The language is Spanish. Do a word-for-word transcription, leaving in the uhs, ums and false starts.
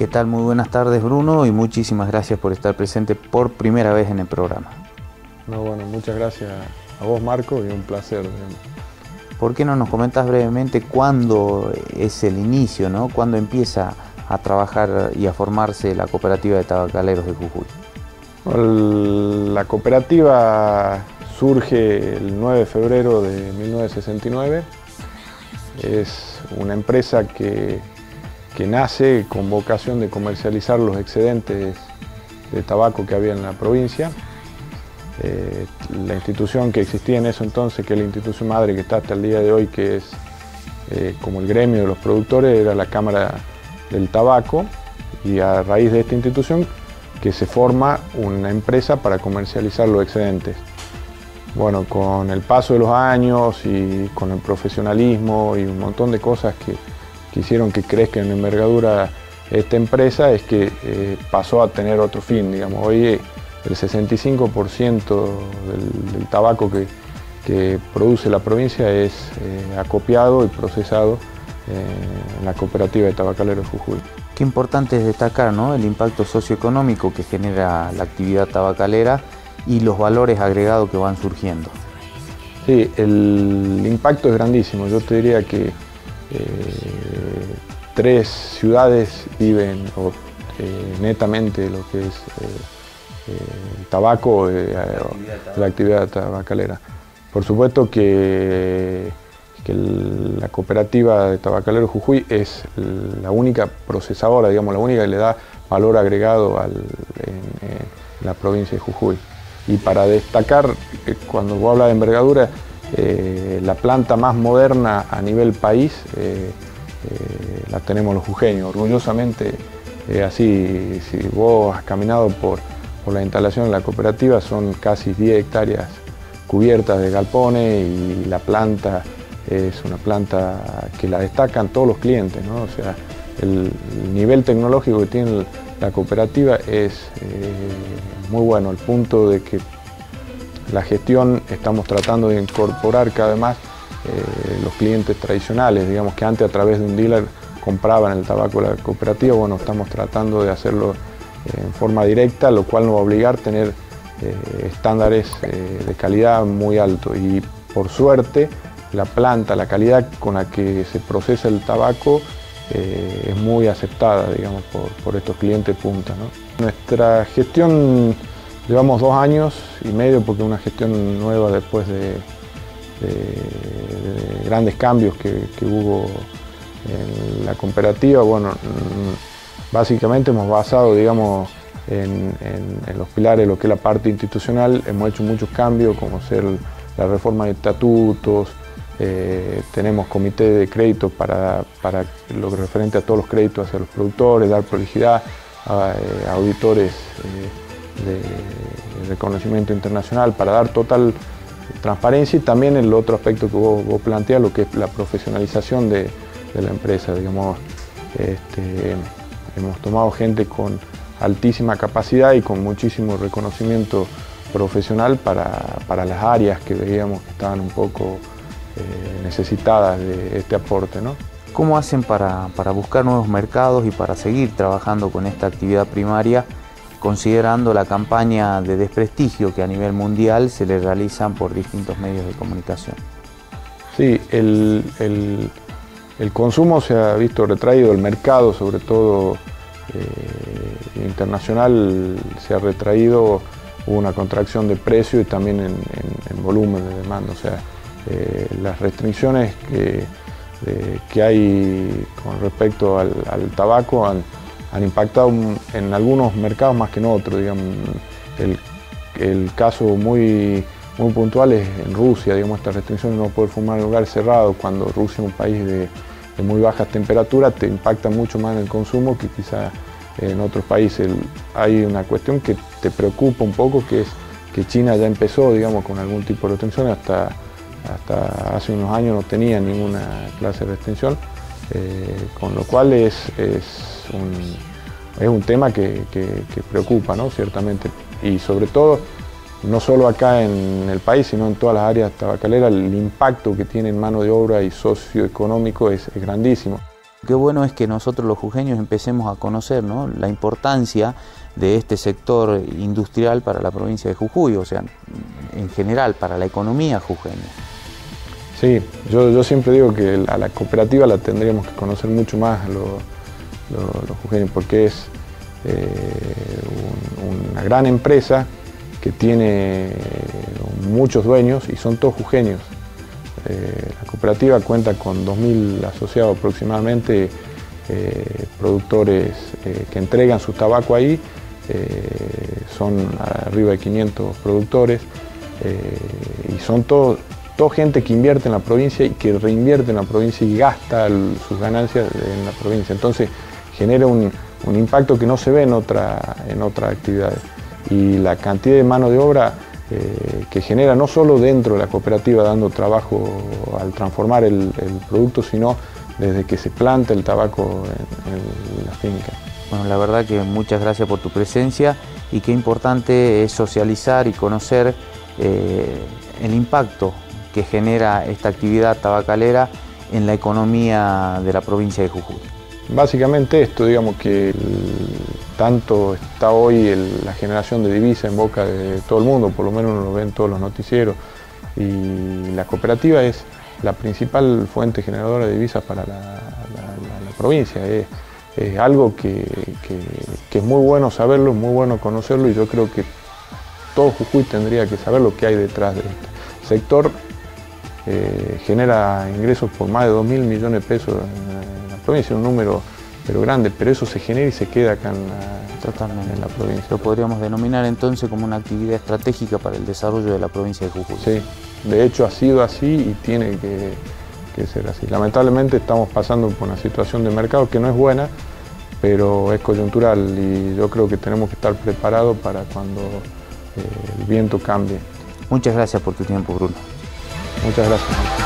tal? Muy buenas tardes, Bruno, y muchísimas gracias por estar presente por primera vez en el programa. No, bueno, muchas gracias a vos, Marco, y un placer. ¿Por qué no nos comentas brevemente cuándo es el inicio, ¿no? ¿Cuándo empieza a trabajar y a formarse la cooperativa de tabacaleros de Jujuy? La cooperativa surge el nueve de febrero de mil novecientos sesenta y nueve. Es una empresa que, que nace con vocación de comercializar los excedentes de tabaco que había en la provincia. Eh, la institución que existía en ese entonces, que es la institución madre que está hasta el día de hoy, que es eh, como el gremio de los productores, era la Cámara del Tabaco, y a raíz de esta institución que se forma una empresa para comercializar los excedentes. Bueno, con el paso de los años y con el profesionalismo y un montón de cosas que, que hicieron que crezca en envergadura esta empresa, es que eh, pasó a tener otro fin, digamos. Hoy el sesenta y cinco por ciento del, del tabaco que, que produce la provincia es eh, acopiado y procesado eh, en la cooperativa de tabacaleros Jujuy. Qué importante es destacar, ¿no?, el impacto socioeconómico que genera la actividad tabacalera y los valores agregados que van surgiendo. Sí, el impacto es grandísimo. Yo te diría que eh, tres ciudades viven o, eh, netamente lo que es eh, el tabaco, eh, la actividad tabacalera. Por supuesto que, que la cooperativa de tabacaleros Jujuy es la única procesadora, digamos, la única que le da valor agregado al, en, en la provincia de Jujuy. Y para destacar, cuando vos hablas de envergadura, eh, la planta más moderna a nivel país eh, eh, la tenemos los jujeños, orgullosamente. Eh, así, si vos has caminado por, por la instalación de la cooperativa, son casi diez hectáreas cubiertas de galpones, y la planta es una planta que la destacan todos los clientes, ¿no? O sea, el, el nivel tecnológico que tiene la cooperativa es eh, muy bueno, al punto de que la gestión estamos tratando de incorporar cada vez más eh, los clientes tradicionales, digamos, que antes a través de un dealer compraban el tabaco de la cooperativa. Bueno, estamos tratando de hacerlo eh, en forma directa, lo cual nos va a obligar a tener eh, estándares eh, de calidad muy altos, y por suerte la planta, la calidad con la que se procesa el tabaco eh, es muy aceptada, digamos, por, por estos clientes punta, ¿no? Nuestra gestión llevamos dos años y medio, porque es una gestión nueva después de, de, de grandes cambios que, que hubo en la cooperativa. Bueno, básicamente hemos basado, digamos, en, en, en los pilares, lo que es la parte institucional. Hemos hecho muchos cambios, como ser la reforma de estatutos. Eh, tenemos comité de crédito para, para lo referente a todos los créditos hacia los productores, dar prioridad a, eh, a auditores eh, de, de reconocimiento internacional, para dar total transparencia. Y también el otro aspecto que vos, vos planteas, lo que es la profesionalización de, de la empresa, digamos. Este, hemos tomado gente con altísima capacidad y con muchísimo reconocimiento profesional para, para las áreas que veíamos que estaban un poco Eh, necesitadas de este aporte, ¿no? ¿Cómo hacen para, para buscar nuevos mercados y para seguir trabajando con esta actividad primaria, considerando la campaña de desprestigio que a nivel mundial se le realizan por distintos medios de comunicación? Sí, el, el, el consumo se ha visto retraído, el mercado, sobre todo eh, internacional, se ha retraído. Hubo una contracción de precio y también en, en, en volumen de demanda. O sea, Eh, las restricciones que, eh, que hay con respecto al, al tabaco han, han impactado en algunos mercados más que en otros. Digamos, el, el caso muy, muy puntual es en Rusia, digamos, estas restricciones de no poder fumar en lugares cerrados, cuando Rusia es un país de, de muy bajas temperaturas, te impacta mucho más en el consumo que quizá en otros países. El, hay una cuestión que te preocupa un poco, que es que China ya empezó, digamos, con algún tipo de restricciones. Hasta Hasta hace unos años no tenía ninguna clase de restricción, eh, con lo cual es, es, un, es un tema que, que, que preocupa, ¿no? Ciertamente, y sobre todo, no solo acá en el país, sino en todas las áreas tabacaleras, el impacto que tiene en mano de obra y socioeconómico es, es grandísimo. Qué bueno es que nosotros los jujeños empecemos a conocer, ¿no?, la importancia de este sector industrial para la provincia de Jujuy, o sea, en general para la economía jujeña. Sí, yo, yo siempre digo que a la cooperativa la tendríamos que conocer mucho más los lo, lo jujeños, porque es eh, un, una gran empresa que tiene muchos dueños y son todos jujeños. Eh, la cooperativa cuenta con dos mil asociados aproximadamente, eh, productores eh, que entregan su tabaco ahí, eh, son arriba de quinientos productores eh, y son todos todo gente que invierte en la provincia y que reinvierte en la provincia y gasta el, sus ganancias en la provincia. Entonces genera un, un impacto que no se ve en, otra, en otras actividades. Y la cantidad de mano de obra eh, que genera no solo dentro de la cooperativa dando trabajo al transformar el, el producto, sino desde que se planta el tabaco en, en la finca. Bueno, la verdad que muchas gracias por tu presencia y qué importante es socializar y conocer eh, el impacto que genera esta actividad tabacalera en la economía de la provincia de Jujuy. Básicamente esto, digamos que el, tanto está hoy el, la generación de divisas en boca de todo el mundo, por lo menos uno lo ve en todos los noticieros, y la cooperativa es la principal fuente generadora de divisas para la, la, la, la provincia. Es, es algo que, que, que es muy bueno saberlo, muy bueno conocerlo, y yo creo que todo Jujuy tendría que saber lo que hay detrás de esto. El sector eh, genera ingresos por más de dos mil millones de pesos en la provincia, un número pero grande, pero eso se genera y se queda acá en la, Totalmente. en la provincia. Lo podríamos denominar entonces como una actividad estratégica para el desarrollo de la provincia de Jujuy. Sí, de hecho ha sido así y tiene que, que ser así. Lamentablemente estamos pasando por una situación de mercado que no es buena, pero es coyuntural y yo creo que tenemos que estar preparados para cuando eh, el viento cambie. Muchas gracias por tu tiempo, Bruno. Muchas gracias.